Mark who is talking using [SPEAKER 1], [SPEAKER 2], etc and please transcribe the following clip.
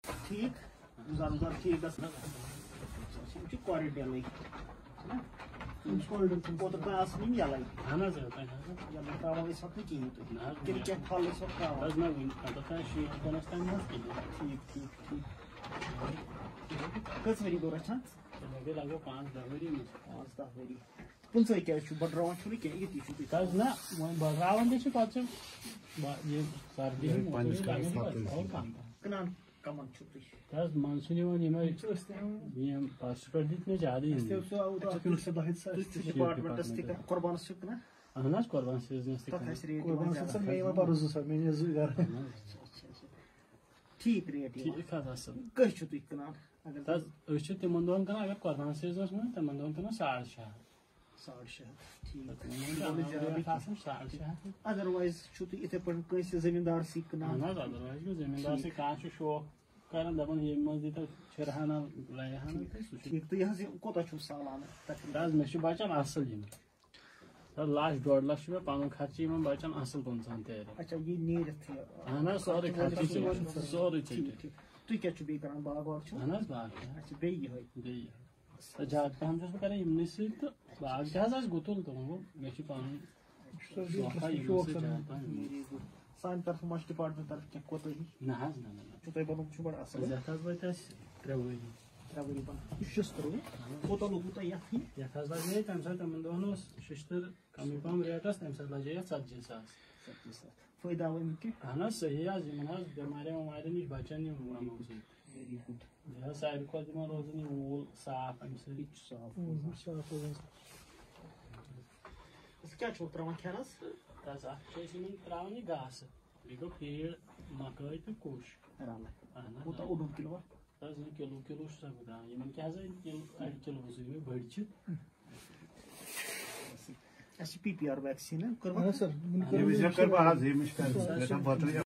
[SPEAKER 1] ٹھیک زیادہ ٹھیک کوالٹی آسان یلے تراوان اس وقت کہین تم کیا پھل اس وقت ٹھیک ٹھیک ٹھیک کٔژ ؤری گوٚو رچھان
[SPEAKER 2] 5-10 ؤری
[SPEAKER 1] 5-10 ؤری پٕنٛژٕے کیٛازِ چھُ بٔڑراوان چھُنہٕ کینٛہہ ییٚتی چھُ تُہۍ
[SPEAKER 2] نہ وۄنۍ بڑراوان تہِ چھِ پتہٕ چھِ یہِ سردی
[SPEAKER 1] کٕنان کمن چھُو تُہۍ
[SPEAKER 2] منٛز چھُ نِوان یِمے یِم فاسٹ پٮ۪ٹھ دِتۍ مےٚ زیادٕ
[SPEAKER 1] ڈپارٹمنٹس تہِ قۄربانس چھِ کٕنان
[SPEAKER 2] اہن حظ قۄربان سیٖزنس تہِ
[SPEAKER 1] ٹھیٖک ریٹ
[SPEAKER 2] ٹھیٖک حظ اصل
[SPEAKER 1] کٔہۍ چھُو تُہۍ کٕنان
[SPEAKER 2] أسۍ چھِ تِمن دۄہن کٕنان اگر قۄربان سیٖزنس منٛز تِمن دۄہن کٕنان 650
[SPEAKER 1] ادروایز چھُو تُہۍ یِتھے پٲٹھۍ کٲنٛسہِ زٔمیٖندارسٕے کٕنان
[SPEAKER 2] اہن حظ ادروایز گوٚو زٔمیٖندارسٕے کانٛہہ چھُ شوق کران دپان ییٚمہِ منٛز دی تو چھِرہانا لایہانا
[SPEAKER 1] ٹھیٖک تُہۍ حظ یہِ کوتاہ چھُو سالانہٕ
[SPEAKER 2] حظ مےٚ چھُ بچان اصل یِم 1.5 لچھ چھُ مےٚ پنُن خرچہٕ یِمن بچان اصل 15 تیرِ
[SPEAKER 1] اچھا یہِ نیٖرِتھ
[SPEAKER 2] اہن حظ سورُے خرچہٕ سورُے ژٔٹِتھ
[SPEAKER 1] تُہۍ کیٛاہ چھُو بیٚیہِ کران باغ واغ چھُو
[SPEAKER 2] اہن حظ باغ
[SPEAKER 1] اچھا بیٚیہِ یِہوے
[SPEAKER 2] زیادٕ پہم چھُس بہٕ کران یِمنٕے سۭتۍ تہٕ باغ تہِ حظ آسہِ گُتُل تہٕ وۄنۍ گوٚو مےٚ چھُ پنُن
[SPEAKER 1] سانہِ طرفہٕ ما چھُ ڈپارٹمنٹ طرفہٕ کینٛہہ کوتٲہی
[SPEAKER 2] نہ حظ نہ
[SPEAKER 1] چھُو تۄہہِ بنومُت چھُ بڑٕ اصل
[SPEAKER 2] یتھ حظ وٲتۍ اَسہِ 3 ؤری
[SPEAKER 1] 3 ؤری بنان یہِ شِستٕر کوتاہ لوٚگوٕ تۄہہِ یتھ
[SPEAKER 2] یتھ حظ لگے تمہِ ساتہٕ تِمن دۄہن اوس شِشتٕر کمٕے پہم ریٹ ٲس تمہِ ساتہٕ لجے یتھ 40,000
[SPEAKER 1] فٲیدٕ آو امیُک کینٛہہ
[SPEAKER 2] اہن حظ صحیح حظ یِمن حظ بٮ۪مارٮ۪ن وٮ۪مارٮ۪ن نِش بچان یِم یِمو سۭتۍ
[SPEAKER 1] ویری گُڈ
[SPEAKER 2] بیٚیہِ حظ ساروی کھۄتہٕ یِمن روزان یہِ ووٗل صاف امہِ سۭتۍ
[SPEAKER 1] صاف کیٛاہ چھُو تراوان کھٮ۪نس
[SPEAKER 2] اَتھ چھِ أسۍ یِمن تراوان یہِ گاسہٕ بیٚیہِ گوٚو فیٖڈ مکٲے تہٕ کوٚش
[SPEAKER 1] کوٗتاہ اوٚڑ کِلوٗ
[SPEAKER 2] حظ کِلوٗ چھُ سا بہٕ تراوان یِمن کیٛاہ حظ 1 کِلوٗ سۭتۍ یِم بٔڑۍ چھِ
[SPEAKER 1] اَسہِ چھِ PPR ویکسیٖن کٔرمٕژ